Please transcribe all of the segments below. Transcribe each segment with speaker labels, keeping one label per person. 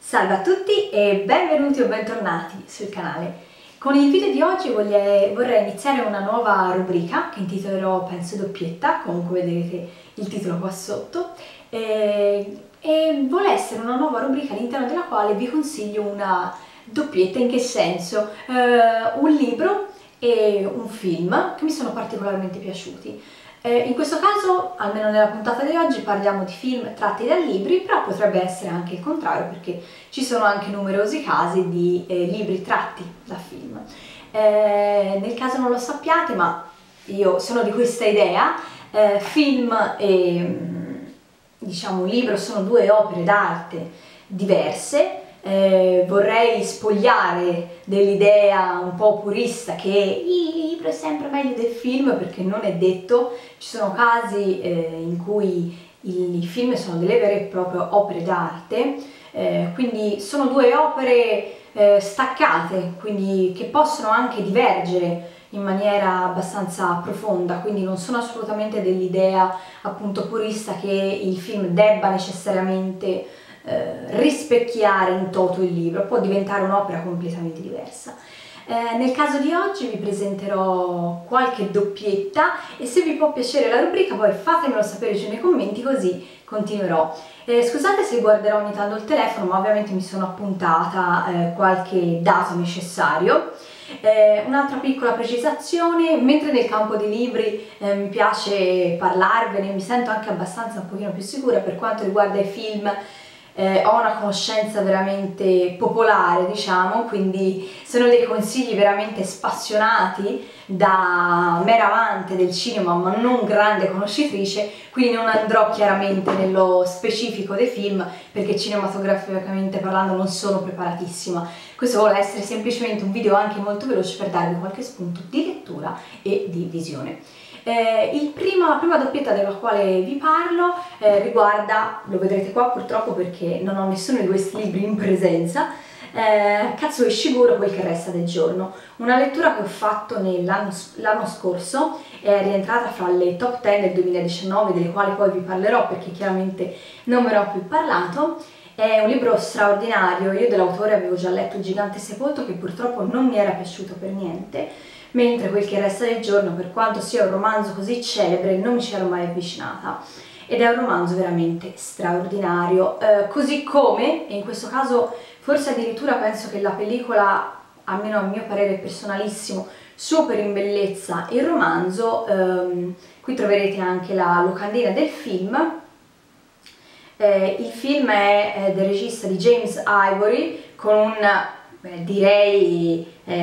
Speaker 1: Salve a tutti e benvenuti o bentornati sul canale. Con il video di oggi vorrei iniziare una nuova rubrica che intitolerò Penso Doppietta, comunque vedrete il titolo qua sotto, e vuole essere una nuova rubrica all'interno della quale vi consiglio una doppietta. In che senso? Un libro e un film che mi sono particolarmente piaciuti. In questo caso, almeno nella puntata di oggi, parliamo di film tratti da libri, però potrebbe essere anche il contrario, perché ci sono anche numerosi casi di libri tratti da film. Nel caso non lo sappiate, ma io sono di questa idea, film e diciamo libro sono due opere d'arte diverse. Vorrei spogliare dell'idea un po' purista che il libro è sempre meglio del film, perché non è detto. Ci sono casi in cui i film sono delle vere e proprie opere d'arte, quindi sono due opere staccate, quindi che possono anche divergere in maniera abbastanza profonda, quindi non sono assolutamente dell'idea appunto purista che il film debba necessariamente rispecchiare in toto il libro, può diventare un'opera completamente diversa. Nel caso di oggi vi presenterò qualche doppietta e se vi può piacere la rubrica poi fatemelo sapere giù nei commenti, così continuerò. Scusate se guarderò ogni tanto il telefono, ma ovviamente mi sono appuntata qualche dato necessario. Un'altra piccola precisazione: mentre nel campo dei libri mi piace parlarvene, mi sento anche abbastanza un pochino più sicura per quanto riguarda i film. Ho una conoscenza veramente popolare, diciamo, quindi sono dei consigli veramente spassionati da mera amante del cinema ma non grande conoscitrice, quindi non andrò chiaramente nello specifico dei film perché cinematograficamente parlando non sono preparatissima. Questo vuole essere semplicemente un video anche molto veloce per darvi qualche spunto di lettura e di visione. La prima doppietta della quale vi parlo riguarda, lo vedrete qua purtroppo perché non ho nessuno di questi libri in presenza, Kazuo Ishiguro, Quel che resta del giorno, una lettura che ho fatto l'anno scorso, è rientrata fra le top 10 del 2019, delle quali poi vi parlerò perché chiaramente non ve ne ho più parlato. È un libro straordinario, io dell'autore avevo già letto Il gigante sepolto, che purtroppo non mi era piaciuto per niente, mentre Quel che resta del giorno, per quanto sia un romanzo così celebre, non mi ci ero mai avvicinata, ed è un romanzo veramente straordinario, così come, e in questo caso forse addirittura penso che la pellicola, almeno a mio parere personalissimo, superi in bellezza il romanzo. Qui troverete anche la locandina del film. Il film è del regista di James Ivory, con un, direi,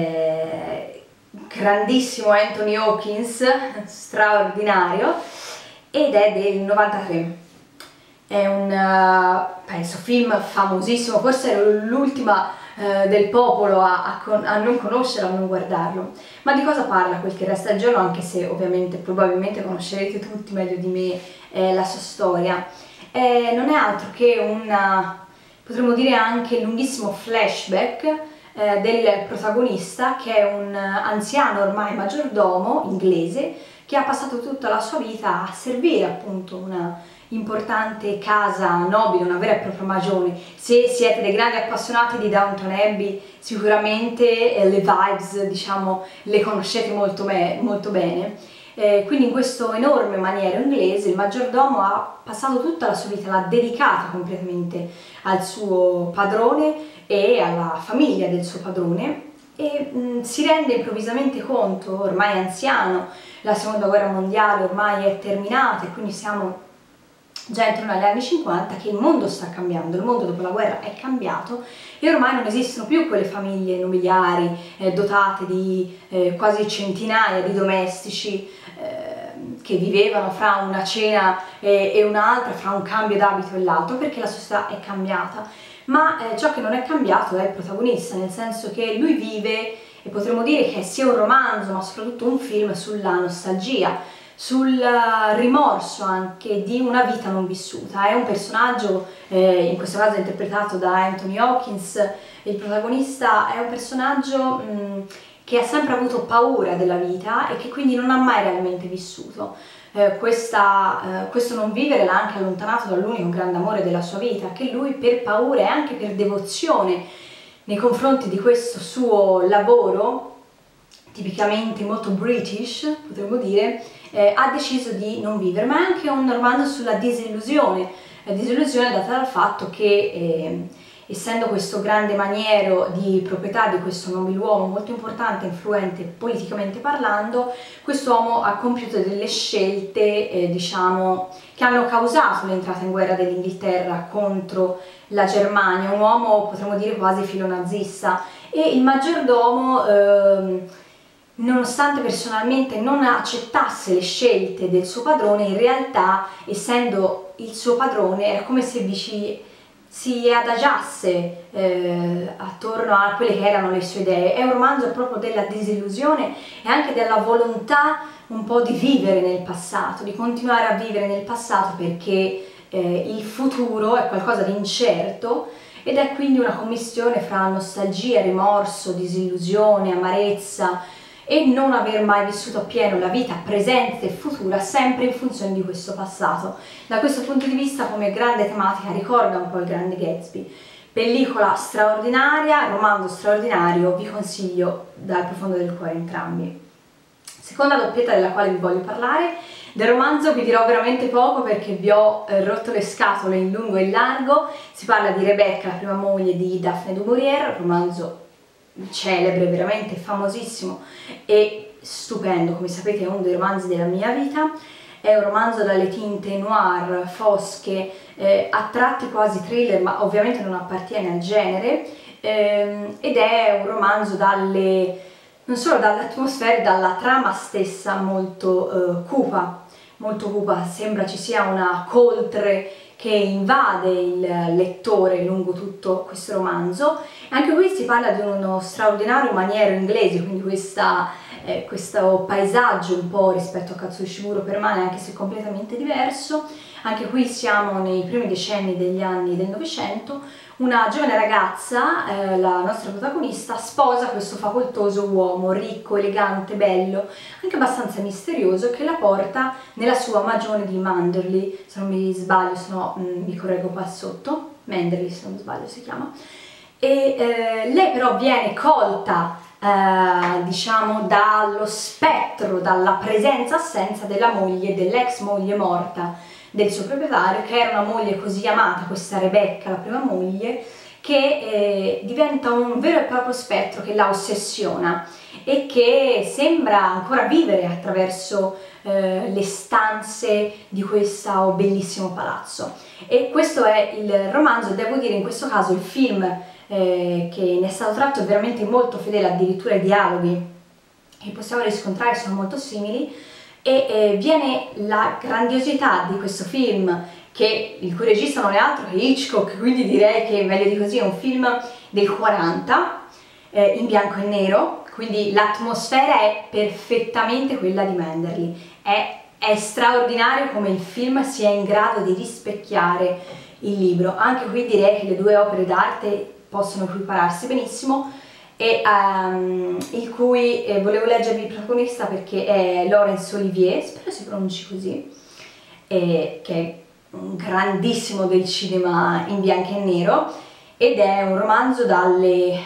Speaker 1: grandissimo Anthony Hopkins, straordinario, ed è del 93. È un, penso, film famosissimo, forse ero l'ultima del popolo a non conoscerlo, a non guardarlo. Ma di cosa parla Quel che resta del giorno, anche se ovviamente probabilmente conoscerete tutti meglio di me la sua storia. Non è altro che un, potremmo dire anche lunghissimo flashback del protagonista, che è un anziano ormai maggiordomo inglese che ha passato tutta la sua vita a servire appunto una importante casa nobile, una vera e propria magione. Se siete dei grandi appassionati di Downton Abbey, sicuramente le vibes, diciamo, le conoscete molto bene. Quindi in questo enorme maniero inglese il maggiordomo ha passato tutta la sua vita, l'ha dedicata completamente al suo padrone e alla famiglia del suo padrone, e si rende improvvisamente conto, ormai anziano, la seconda guerra mondiale ormai è terminata e quindi siamo già intorno agli anni 50, che il mondo sta cambiando, il mondo dopo la guerra è cambiato e ormai non esistono più quelle famiglie nobiliari dotate di quasi centinaia di domestici che vivevano fra una cena e un'altra, fra un cambio d'abito e l'altro, perché la società è cambiata. Ma ciò che non è cambiato è il protagonista, nel senso che lui vive, e potremmo dire che sia un romanzo ma soprattutto un film, sulla nostalgia, sul rimorso anche di una vita non vissuta. È un personaggio, in questo caso interpretato da Anthony Hopkins, il protagonista è un personaggio che ha sempre avuto paura della vita e che quindi non ha mai realmente vissuto. questo non vivere l'ha anche allontanato dall'unico grande amore della sua vita, che lui per paura e anche per devozione nei confronti di questo suo lavoro, tipicamente molto British, potremmo dire, ha deciso di non vivere. Ma è anche un romanzo sulla disillusione, la disillusione data dal fatto che essendo questo grande maniero di proprietà di questo nobiluomo molto importante e influente politicamente parlando, quest'uomo ha compiuto delle scelte diciamo che hanno causato l'entrata in guerra dell'Inghilterra contro la Germania, un uomo potremmo dire quasi filonazista, e il maggiordomo nonostante personalmente non accettasse le scelte del suo padrone, in realtà essendo il suo padrone era come se si adagiasse attorno a quelle che erano le sue idee. È un romanzo proprio della disillusione e anche della volontà un po' di vivere nel passato, di continuare a vivere nel passato, perché il futuro è qualcosa di incerto ed è quindi una commistione fra nostalgia, rimorso, disillusione, amarezza e non aver mai vissuto appieno la vita presente e futura sempre in funzione di questo passato. Da questo punto di vista, come grande tematica, ricorda un po' il Grande Gatsby. Pellicola straordinaria, romanzo straordinario, vi consiglio dal profondo del cuore entrambi. Seconda doppietta della quale vi voglio parlare. Del romanzo vi dirò veramente poco perché vi ho rotto le scatole in lungo e in largo. Si parla di Rebecca, la prima moglie di Daphne du Maurier, romanzo celebre, veramente famosissimo e stupendo, come sapete è uno dei romanzi della mia vita. È un romanzo dalle tinte noir, fosche, a tratti quasi thriller, ma ovviamente non appartiene al genere, ed è un romanzo non solo dall'atmosfera, dalla trama stessa molto cupa, sembra ci sia una coltre che invade il lettore lungo tutto questo romanzo. Anche qui si parla di uno straordinario maniero inglese, quindi questo paesaggio un po' rispetto a Katsushiburo permane, anche se completamente diverso. Anche qui siamo nei primi decenni degli anni del Novecento. Una giovane ragazza, la nostra protagonista, sposa questo facoltoso uomo, ricco, elegante, bello, anche abbastanza misterioso, che la porta nella sua magione di Manderley, se non mi sbaglio, se no mi correggo qua sotto, Manderley se non mi sbaglio si chiama, e lei però viene colta diciamo dallo spettro, dalla presenza-assenza della moglie, dell'ex moglie morta del suo proprietario, che era una moglie così amata, questa Rebecca, la prima moglie, che diventa un vero e proprio spettro che la ossessiona e che sembra ancora vivere attraverso le stanze di questo bellissimo palazzo. E questo è il romanzo, devo dire in questo caso il film che ne è stato tratto è veramente molto fedele, addirittura i dialoghi che possiamo riscontrare sono molto simili, e viene la grandiosità di questo film, il cui regista non è altro che Hitchcock, quindi direi che meglio di così, è un film del 40 in bianco e nero, quindi l'atmosfera è perfettamente quella di Manderley. È straordinario come il film sia in grado di rispecchiare il libro. Anche qui direi che le due opere d'arte possono equipararsi benissimo, e il cui volevo leggervi il protagonista perché è Laurence Olivier, spero si pronunci così, che è un grandissimo del cinema in bianco e nero, ed è un romanzo dalle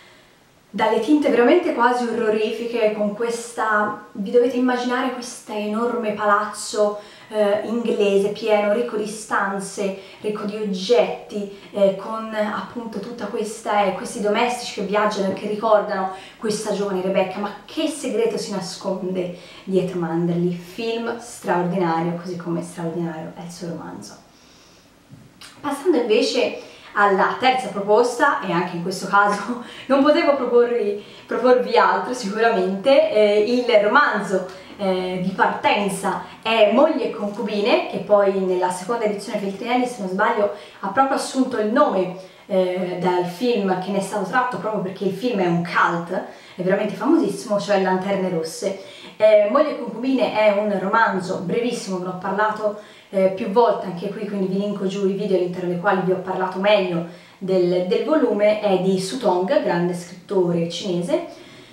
Speaker 1: tinte veramente quasi orrorifiche, con vi dovete immaginare questo enorme palazzo inglese pieno, ricco di stanze, ricco di oggetti, con appunto tutta questi domestici che viaggiano e che ricordano questa giovane Rebecca. Ma che segreto si nasconde dietro Manderley? Film straordinario, così come straordinario è il suo romanzo. Passando invece alla terza proposta, e anche in questo caso non potevo proporvi altro sicuramente, il romanzo di partenza è Moglie e concubine, che poi nella seconda edizione Feltrinelli, se non sbaglio, ha proprio assunto il nome dal film che ne è stato tratto, proprio perché il film è un cult, è veramente famosissimo, cioè Lanterne Rosse. Moglie e concubine è un romanzo brevissimo, ve ne ho parlato più volte anche qui, quindi vi linko giù i video all'interno dei quali vi ho parlato meglio del volume. È di Su Tong, grande scrittore cinese,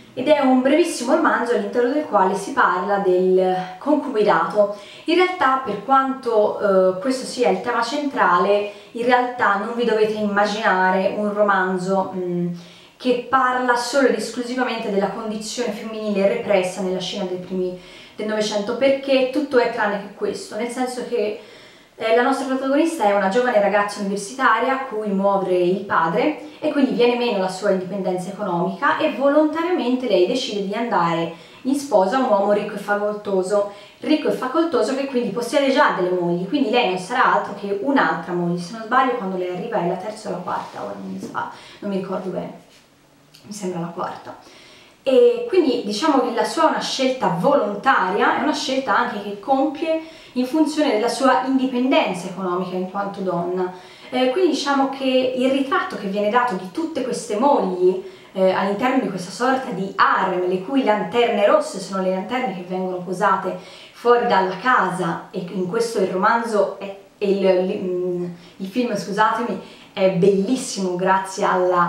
Speaker 1: ed è un brevissimo romanzo all'interno del quale si parla del concubinato. In realtà, per quanto questo sia il tema centrale, in realtà non vi dovete immaginare un romanzo che parla solo ed esclusivamente della condizione femminile repressa nella scena dei primi del Novecento, perché tutto è tranne che questo, nel senso che la nostra protagonista è una giovane ragazza universitaria a cui muore il padre e quindi viene meno la sua indipendenza economica e volontariamente lei decide di andare in sposa a un uomo ricco e facoltoso che quindi possiede già delle mogli, quindi lei non sarà altro che un'altra moglie, se non sbaglio quando lei arriva è la terza o la quarta, ora non mi ricordo bene, mi sembra la quarta. E quindi diciamo che la sua è una scelta volontaria, è una scelta anche che compie in funzione della sua indipendenza economica in quanto donna. Quindi diciamo che il ritratto che viene dato di tutte queste mogli all'interno di questa sorta di harem, le cui lanterne rosse sono le lanterne che vengono posate fuori dalla casa, e in questo il romanzo il film, scusatemi, è bellissimo grazie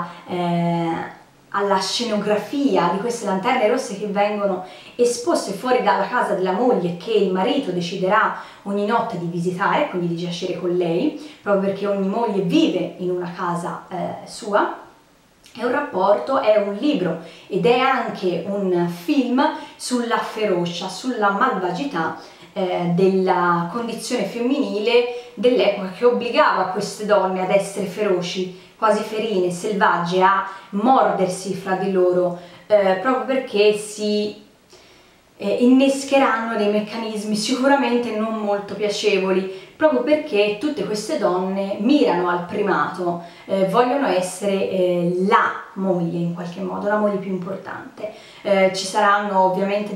Speaker 1: alla scenografia di queste lanterne rosse che vengono esposte fuori dalla casa della moglie, che il marito deciderà ogni notte di visitare, quindi di giacere con lei, proprio perché ogni moglie vive in una casa sua. È un rapporto, è un libro ed è anche un film sulla ferocia, sulla malvagità della condizione femminile dell'epoca, che obbligava queste donne ad essere feroci, quasi ferine, selvagge, a mordersi fra di loro, proprio perché si innescheranno dei meccanismi sicuramente non molto piacevoli, proprio perché tutte queste donne mirano al primato, vogliono essere la moglie in qualche modo, la moglie più importante. Ci saranno ovviamente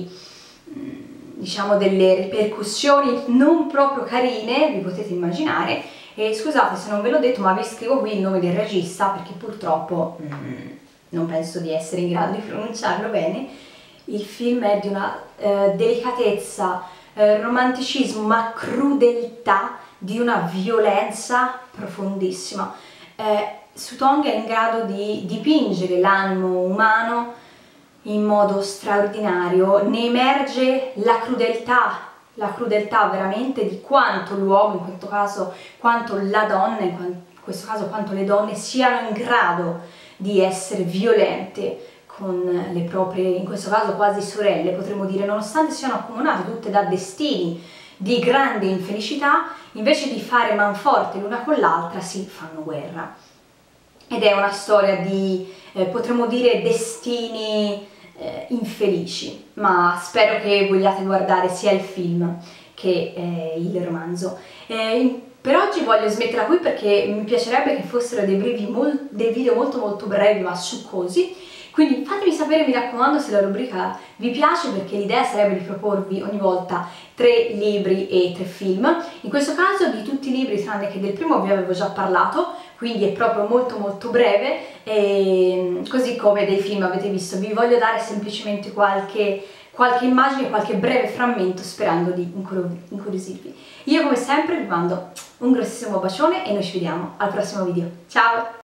Speaker 1: diciamo delle ripercussioni non proprio carine, vi potete immaginare, e scusate se non ve l'ho detto, ma vi scrivo qui il nome del regista perché purtroppo non penso di essere in grado di pronunciarlo bene. Il film è di una delicatezza, romanticismo, ma crudeltà, di una violenza profondissima. Sutong è in grado di dipingere l'animo umano in modo straordinario, ne emerge la crudeltà veramente di quanto l'uomo, in questo caso quanto la donna, in questo caso quanto le donne siano in grado di essere violente con le proprie, in questo caso quasi sorelle, potremmo dire, nonostante siano accomunate tutte da destini di grande infelicità, invece di fare manforte l'una con l'altra si fanno guerra. Ed è una storia di, potremmo dire, destini infelici, ma spero che vogliate guardare sia il film che il romanzo. Per oggi voglio smetterla qui perché mi piacerebbe che fossero dei video molto brevi ma succosi, quindi fatemi sapere, mi raccomando, se la rubrica vi piace, perché l'idea sarebbe di proporvi ogni volta 3 libri e 3 film. In questo caso di tutti i libri, tranne che del primo, vi avevo già parlato, quindi è proprio molto breve, e così come dei film avete visto. Vi voglio dare semplicemente qualche immagine, qualche breve frammento, sperando di incuriosirvi. Io come sempre vi mando un grossissimo bacione e noi ci vediamo al prossimo video. Ciao!